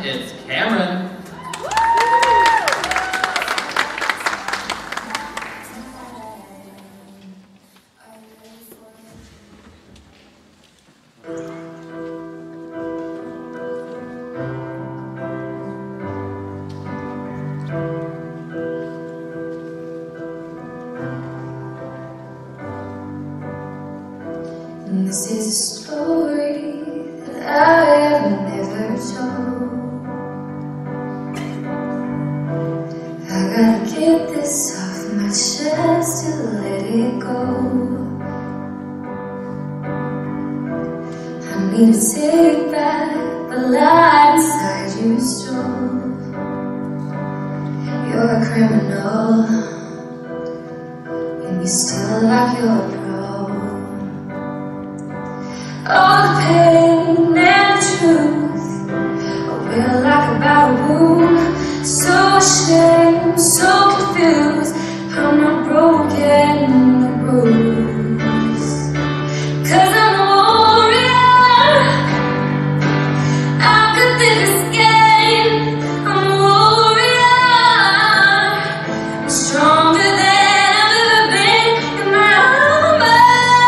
it's Cameron. And this is a story that I have never told. I gotta get this off my chest to let it go. I need to take back the light inside you stole. You're a criminal, and you still like your pro. All the pain and the truth, we're like a battle wound. So ashamed, so confused, I'm not broken, the bruise. 'Cause I'm a warrior, I could think this game. I'm a warrior, I'm stronger than I've ever been. And my armor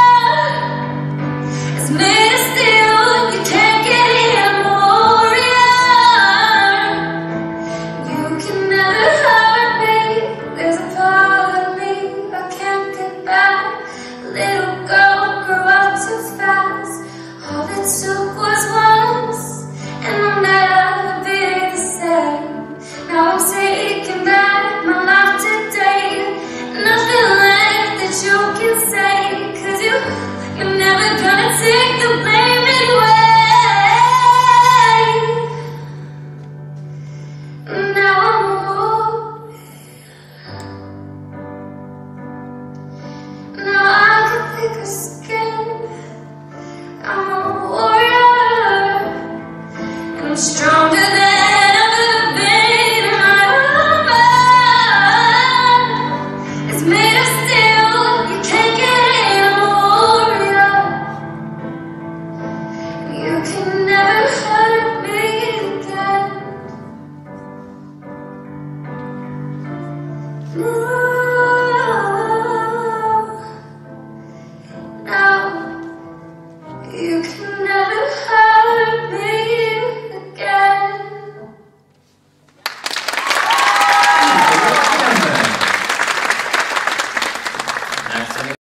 is made of steel, you can't get in. I'm a warrior, you can never hurt me. There's a part of me I can't get back. Little girl grew up too fast. All it took was once, and I'll never be the same. Now I'm taking back my life today. Nothing left that you can say, 'cause you're never gonna take the blame anyway. Now I'm a warrior. Now I can think of skin. I'm a warrior, and I'm strong.